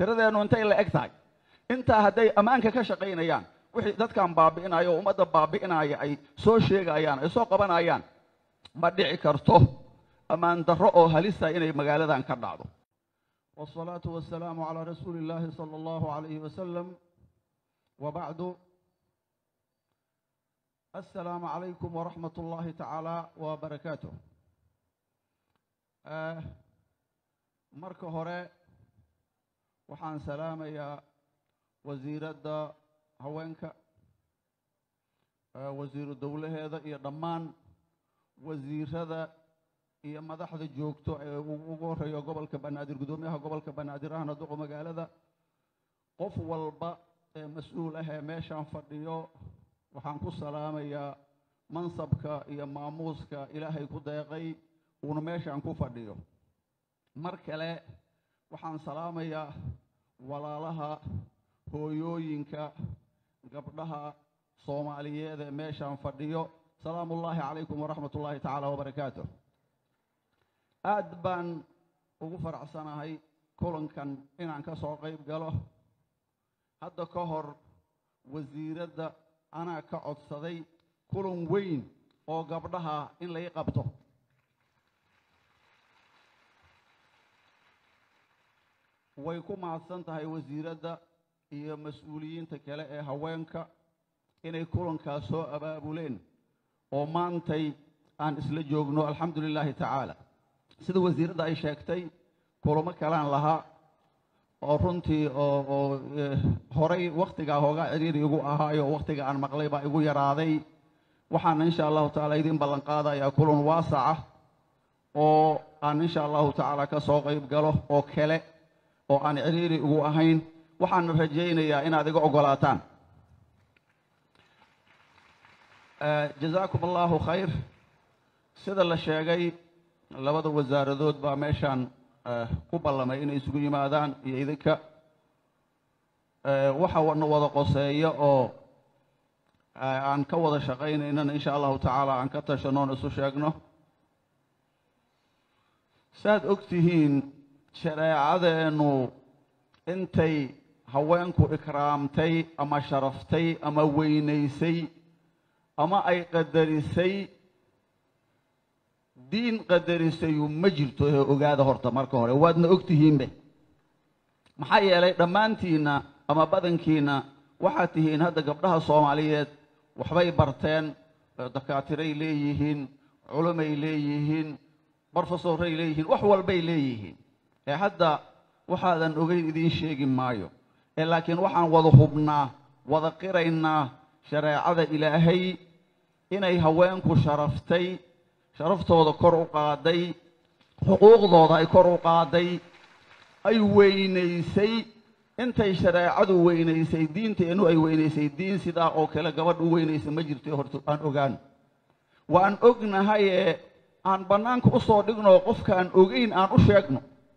tiradeenu intay la eg tahay intaa hadday ammaanka ka shaqaynayaan wixii dadkan baabi'inayo ummadda baabi'inaya ay soo sheegayaan ay soo qabanayaan ma dhici karto ammaan darro oo halisa inay magaaladan ka dhacdo والصلاة والسلام على رسول الله صلى الله عليه وسلم وبعد السلام عليكم ورحمة الله تعالى وبركاته marka hore waxaan salaamayaa wasiiradda haweenka wasiiru dawlaheeda iyo dhammaan wasiirada iyo madaxda joogto ee ugu horeeyo gobolka Banaadir gudoomiyaha gobolka Banaadir ahna duqa magaalada qof walba ee mas'uul ah ee meeshan fadhiyo waxaan ku salaamayaa mansabka iyo maamuuska ilaahay ku deeqay uu meeshan ku fadhiyo mar kale waxaan salaamayaa walaalaha hooyooyinka gabdhaha Soomaaliyeed ee meeshan fadhiyo salaamullaahi calaykum waraxmatullaahi tacaala wabarakaatuh aad baan ugu faraxsanahay kulankan inaan ka soo qayb galo hadda ka hor wasiiradda anaa ka codsaday kulan weyn oo gabdhaha in la qabto way ku mahadsan tahay wasiiradda iyo mas'uuliyiinta kale ee haweenka inay kulankaas soo abaabuleen oo maantay aan isla joogno alxamdulilaahi tacaala sida wasiiradda ay sheegtay kulamo kalaan lahaa oo runtii oo horay waqtiga hooga ciriiri igu ahaayo waqtiga aan maqlay baa igu yaraaday waxaan insha Allah taala idin ballan qaadayaa kulan waasac oo aan insha Allah taala ka soo qayb galo oo kale oo aan ciriiri ugu ahayn waxaan rajaynayaa inaad iga ogolaataan جزاكم الله خير sida la sheegay labada wasaaradood baa meeshan ku ballamay inay isugu yimaadaan iyo idinka waxa wada qoseeyo oo aan ka wada shaqaynayna insha Allah taala aan ka tashano isu sheegno saad ogtihiin shareecadeenu intay haweenku ikraamtay ama sharaftay ama weynaysay ama ay qadarisay diin qadarisay ma jirto ee ogaada horta marka hore waadna ogtihiinba maxaa yeelay dhammaantiina ama badankiina waxaad tihiin hadda gabdhaha Soomaaliyeed waxbay barteen dakaatiray leeyihiin culimay leeyihiin professoray leeyihiin wax walbay leeyihiin ee hadda waxaadan ogeyn idin sheegi maayo ee laakiin waxaan wada hubnaa wada qiraynaa shareecada ilaahay inay haweenku sharaftay sharaftooda kor u qaaday xuquuqdooda ay kor u qaaday ay weynaysay intay shareecadu weynaysay diinteenu ay weynaysay diin sidaa oo kale gabadh u weynaysay ma jirto horta aan ogaan waan ognahay aan banaanka u soo dhigno qofkaan ogeyn aan u sheegno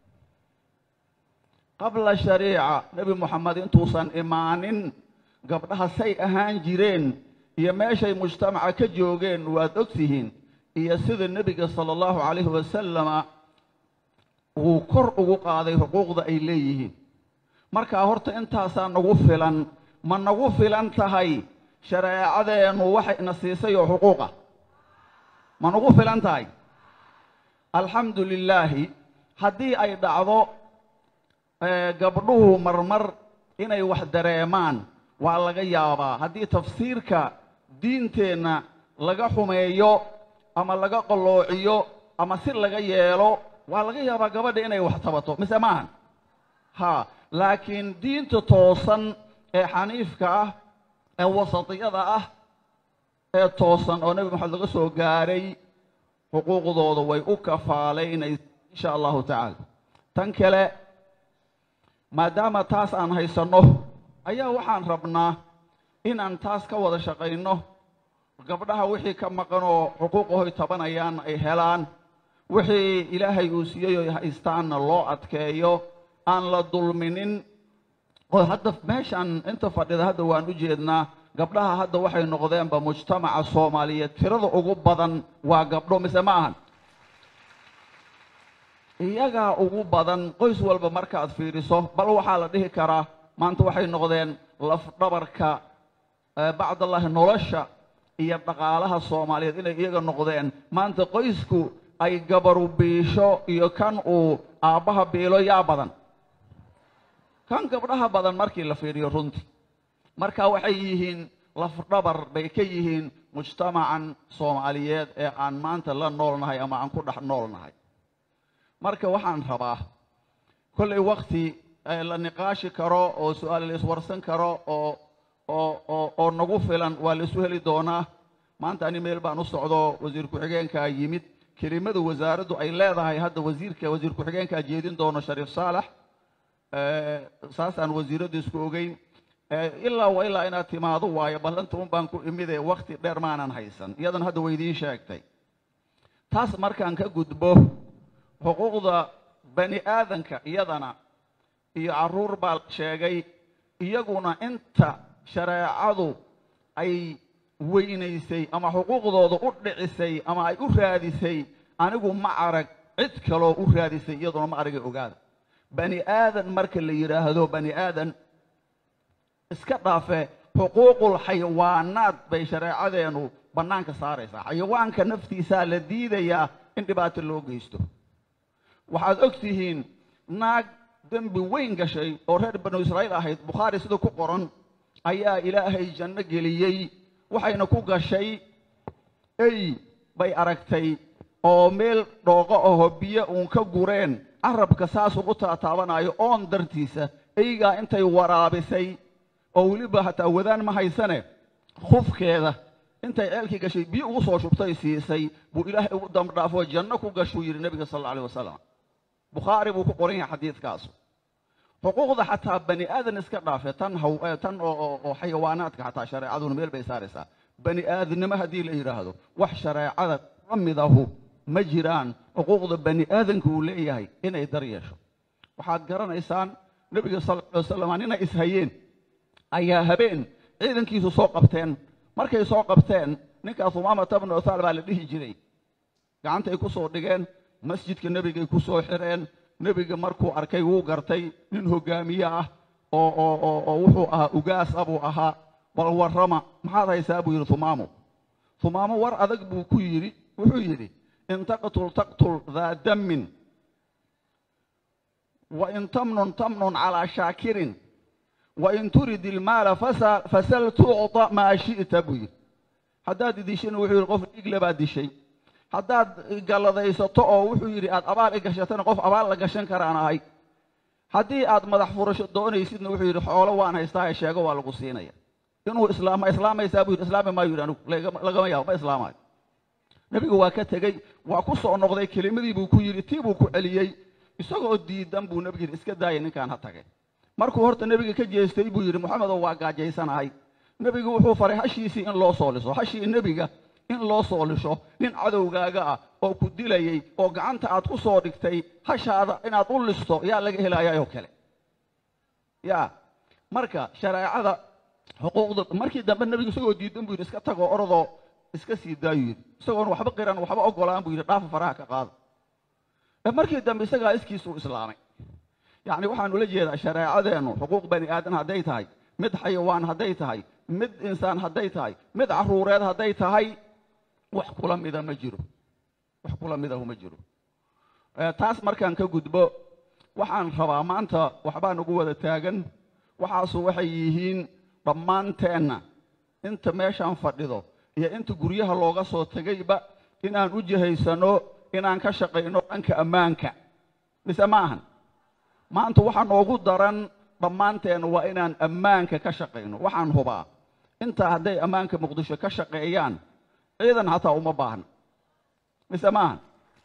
qabla shariica nabi Muhammad intuusan imaanin gabdhaha say ahaan jireen iyo meeshay mujtamaca ka joogeen waad ogtihiin iyo sida nabiga sallallahu alayhi wasallam uu kor ugu qaaday xuquuqda ay leeyihiin marka horta intaas nagu filan ma nagu filan tahay shareecadeenu waxay na siisay xuquuqa ma nagu filan tahay alxamdulillah haddii ay dhacdo gabdhuhu marmar inay wax dareemaan waa laga yaabaa haddii tafsiirka diinteena laga xumeeyo ama laga qoloociyo ama si laga yeelo waa laga yaabaa gabadha inay wax tabato mise maahan ha laakiin diinta toosan ee xaniifka ah ee wasatiyada ah ee toosan oo nabi maxamed laga soo gaaray xuquuqdooda way u kafaaleynay insha Allah taala tan kale maadaama taas aan haysano ayaa waxaan rabnaa in aan taas ka wada shaqayno gabdhaha wixii ka maqan oo xuquuqooda tabanayaan ay helaan wixii ilaahay uu siiyay oo haystaan loo adkeeyo aan la dulminin oo hadda meeshan inta fadhida hadda waan u jeednaa gabdhaha hadda waxay noqdeen ba mujtamaca Soomaaliyeed tirada ugu badan waa gabdho mise ma ahan iyagaa ugu badan qoys walba markaad fiiriso bal waxaa la dhihi karaa maanta waxay noqdeen laf dhabarka bacdallahi nolosha iyo dhaqaalaha Soomaaliyeed inay iyaga noqdeen maanta qoysku ay gabaru biisho iyo kan uu aabaha biilo yaa badan kan gabdhaha badan markii la fiiriyo runtii marka waxay yihiin laf dhabar bay ka yihiin mujtamacan Soomaaliyeed ee aan maanta la noolnahay ama aan ku dhex noolnahay marka waxaan rabaa kulli waqti la niqaashi karo oo su'aal la iswarsan karo oo nagu filan waa la isu heli doonaa maanta ani meel baan u socdo wasiir ku-xigeenka yimid kelimada wasaaraddu ay leedahay hadda wasiir ku-xigeenka jeedin doono Shariif Saalax saasaan wasiiradu isku ogeyn ilaa inaad timaado waayo ballanta baan ku imide waqti dheer maanan haysan iyadan hadda weydiin sheegtay taas markaan ka gudbo xuquuqda bani aadanka iyadana iyo caruur baa sheegay iyaguna inta shareecadu ay weynaysay ama xuquuqdooda u dhicisay ama ay u raadisay anigu ma arag cid kale oo u raadisay iyaduna ma arag ogaada bani aadan marka la yiraahdo bani aadan iska dhaafe xuquuqul xayawaanaad bay shareecadeenu banaanka saaraysaa xayawaanka naftiisa la diidayaa in dhibaato loo geysto waxaad ogtihiin naag dambi weyn gashay oo reer banu Israa'iil ahayd Bukhari sida ku qoran ayaa Ilaahay janno geliyay waxayna ku gashay ay bay aragtay oo meel dhooqo oo biyo uun ka gureen arabka saas u taataabanayo oon dartiisa ayga intay waraabisay oo waliba hataa wadaan ma haysane khufkeeda intay ceelkii gashay biyo ugu soo shubtay siisay buu Ilaahay ugu damdhaafo janno ku gasho yiri nabiga sallallahu alayhi wasallam Bukhari buu ku qoran yahay xadiiskaas xuquuqda hataa bani aadan iska dhaafay tan oo xayawaanaadka hataa shareecadu meel bay saaraysaa bani aadanimo hadii la yiraahdo wax shareecada qamidahu ma jiraan xuquuqda bani aadanku uu leeyahay inay daryeesho waxaad garanaysaan nabiga sallallahu alayhi wasallam inay ishayeen ayaa habeen ciidankiisu soo qabteen markay soo qabteen ninka Umaama ibn Uthal baa la dhihi jiray gacanta ay ku soo dhigeen masjidka nabiga ay ku soo xireen nabiga markuu arkay wuu gartay nin hogaamiye ah oo wuxuu ahaa ugaas abu ahaa bal warrama maxaad haysaa buu yiri Umaama war adag buu ku yiri wuxuu yiri in taqtul dha damin wa in tamnun ala shakirin وإن تريد المال فسل تعطى ما شئت بي حداد ديشين وحي القف إقلب هذا الشيء حداد قال ذا يسطع وحي أد أبال إقشتنا قف أبال لقشن كرانا هاي حدي أد مدح فرش الدون يسيدنا وحي حوله وأنا يستاهي الشيء والقصينية إنه إسلام يسابه الإسلام ما يرانو لقما ياو ما إسلام نبي واكت جاي وقصة النقطة كلمة دي بكوير تيبو كعليي يسقط دي دم نبي إسكت داين كان حتى markuu horta nabiga ka jeestay buu yiri Muhammad waa gaajeysanahay nabigu wuxuu faray hashiisi in loo sooliso hashii nabiga in loo soolisho nin cadowgaaga ah oo ku dilayay oo gacanta aad ku soo dhigtay hashaada inaad u listo yaa laga helayaa kale yaa marka shareecada xuquuqda markii dambe nabigu isagoo diidan buu iska tago ordo iska sii daayay isagoo waxba qiran waxba ogolaan buu yiri dhaaf faraha ka qaad markii dambe isaga iskiisu islaamay يعني waxaan ula jeedaa shareecadeenu xuquuq bani aadan haday tahay mid xayawaan haday tahay mid insaan haday tahay mid caruureed haday tahay wax kula mid ma jiro taas markaan ka gudbo waxaan rabaa maanta waxbaan ugu wada taagan waxaas waxay yihiin dhammaanteena inta meeshaan fadhido iyo inta guryaha looga soo tagayba inaan u jihaysano inaan ka shaqeyno dhanka ammaanka mismaahan maanta waxaan ugu daran dhammaanteen waa inaan ammaanka ka shaqeyno waxaan hubaa inta haday ammaanka Muqdisho ka shaqeeyaan ciidan hataa uma baahan mismaahan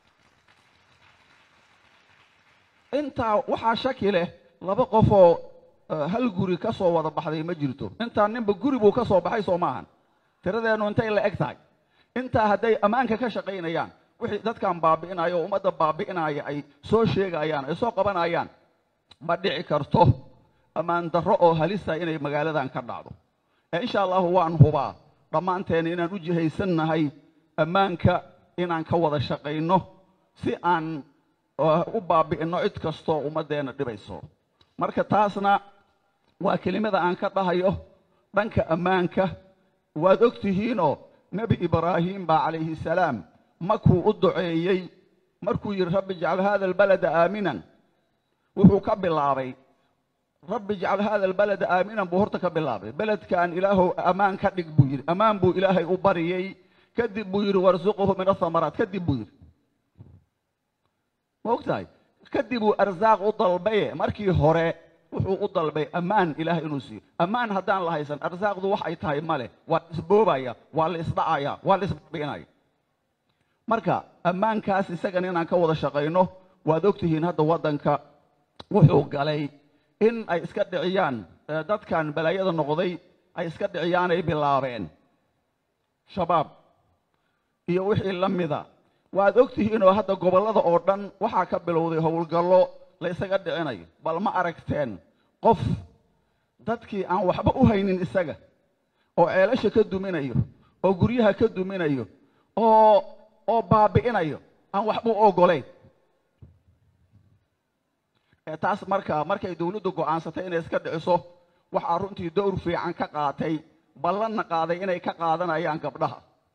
inta waxa shakile laba qof oo hal guri ka soo wada baxday ma jirto inta ninba guri buu ka soo baxay Soomahan tiradeenu intay la eg tahay inta haday ammaanka ka shaqeynayaan wixii dadkan baabi'inayo umada baabi'inaya ay soo sheegayaan ay soo qabanayaan ma dhici karto amaan darro oo halisa inay magaaladan ka dhacdo insha Allah waan hubaa dhammaanteen inaan u jihaysanahay ammaanka inaan ka wada shaqeyno si aan u baabi'ino cid kastoo ummaddeena dhibayso marka taasna waa kelimada aan ka dhahayo dhanka ammaanka waad ogtihiinoo nebi ibraahim baa calayhi salaam markuu u duceeyey markuu yidhi rabbi ijcal hada albalada aaminan wuxuu ka bilaabay rabbi ijcal hada albalada aaminan buu horta ka bilaabay beledkaan ilaahow ammaan ka dhig buu yidhi ammaan buu ilaahay u bariyey kadib buu yidhi warsuquhu min athamaraat kadib buu yidhi ma ogtahay kadib uu arsaaq u dalbaye markii hore wuxuu u dalbay ammaan ilaahay inuu siiyo ammaan haddaan la haysan arsaaqdu wax ay tahay male waa isboobaya waa la isdhacaya waa la isbinaya marka ammaankaas isagan inaan ka wada shaqayno waad ogtihiin hadda waddanka wuxuu galay in ay iska dhiciyaan dadkan balaayada noqday ay iska dhiciyaan ay bilaabeen shabaab iyo wixii la mida waad ogtihiinoo hadda gobollada oo dhan waxaa ka bilowday howlgallo la isaga dhicinayo bal ma aragteen qof dadkii aan waxba u haynin isaga oo ceelasha ka duminayo oo guryaha ka duminayo oo baabi'inayo aan waxba u ogolayn taas markay dawladdu go'aansatay inay iska dhiciso waxaa runtii dowr fiican ka qaatay ballanna qaaday inay ka qaadanayaan gabdhaha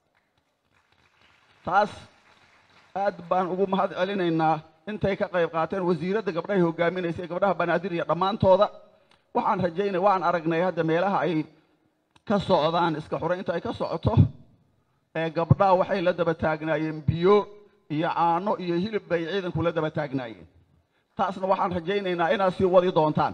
taas aad baan ugu mahad celinaynaa intay ka qayb qaateen wasiiradda gabdhahay hogaaminaysay gabdhaha banaadir iyo dhammaantooda waxaan rajaynay waan aragnay hadda meelaha ay ka socdaan iska xuraynta ay ka socoto gabdhaha waxay la daba taagnaayeen biyo iyo caano iyo hilib bay ciidanku la daba taagnaayeen taasna waxaan rajaynaynaa inaad sii wadi doontaan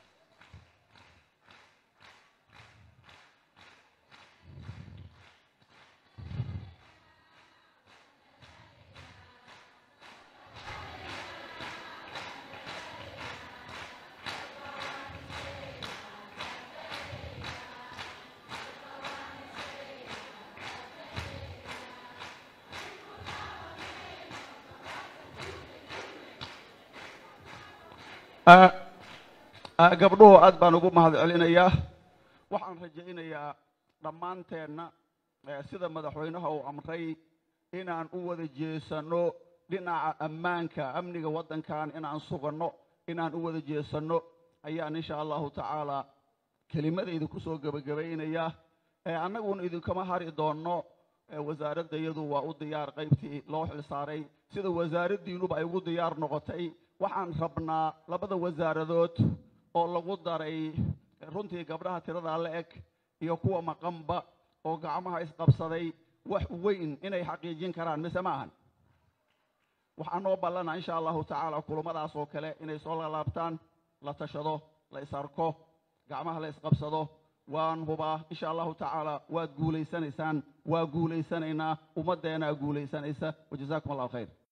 gabdhuhu aad baan ugu mahad celinayaa waxaan rajaynayaa dhammaanteenna sida madaxweynaha uu amray inaan u wada jeesanno dhinaca ammaanka amniga waddankan inaan suganno inaan u wada jeesanno ayaan insha allahu tacaala kelimadayda ku soo gebagabaynayaa annaguna idinkama hari doonno wasaaradda iyadu waa u diyaar qaybtii loo xilsaaray sida wasaaraddiinuba ay ugu diyaar noqotay waxaan rabnaa labada wasaaradood oo lagu daray runtii gabdhaha tiradaa la eg iyo kuwa maqanba oo gacmaha isqabsaday wax weyn inay xaqiijin karaan mise ma ahan waxaan noo ballanaa insha allahu tacaala kulamadaas oo kale inay soo laalaabtaan la tashado la isarko gacmaha la isqabsado waan hubaa insha allahu tacaala waad guulaysanaysaan waa guulaysanaynaa ummaddeenaa guulaysanaysa wajazaakum allahu khayr